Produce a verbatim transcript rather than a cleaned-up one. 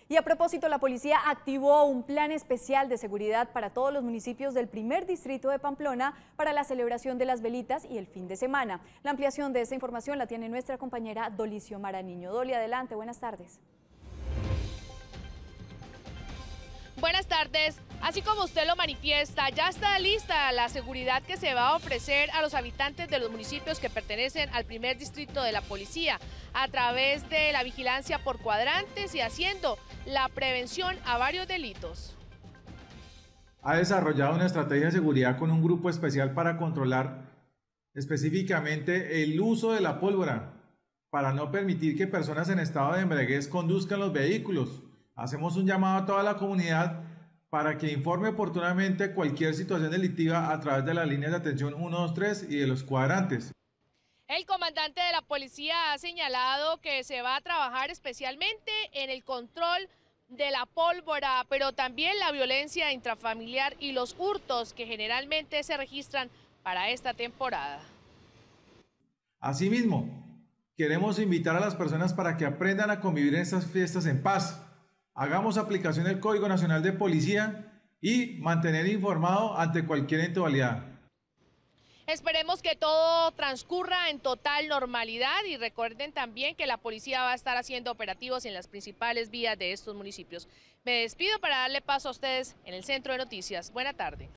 Y a propósito, la policía activó un plan especial de seguridad para todos los municipios del primer distrito de Pamplona para la celebración de las velitas y el fin de semana. La ampliación de esta información la tiene nuestra compañera Dolicio Maraniño. Doli, adelante, buenas tardes. Buenas tardes. Así como usted lo manifiesta, ya está lista la seguridad que se va a ofrecer a los habitantes de los municipios que pertenecen al primer distrito de la policía a través de la vigilancia por cuadrantes y haciendo la prevención a varios delitos. Ha desarrollado una estrategia de seguridad con un grupo especial para controlar específicamente el uso de la pólvora, para no permitir que personas en estado de embriaguez conduzcan los vehículos. Hacemos un llamado a toda la comunidad para que informe oportunamente cualquier situación delictiva a través de las líneas de atención uno dos tres y de los cuadrantes. El comandante de la policía ha señalado que se va a trabajar especialmente en el control de la pólvora, pero también la violencia intrafamiliar y los hurtos que generalmente se registran para esta temporada. Asimismo, queremos invitar a las personas para que aprendan a convivir en estas fiestas en paz. Hagamos aplicación del Código Nacional de Policía y mantener informado ante cualquier eventualidad. Esperemos que todo transcurra en total normalidad y recuerden también que la policía va a estar haciendo operativos en las principales vías de estos municipios. Me despido para darle paso a ustedes en el Centro de Noticias. Buena tarde.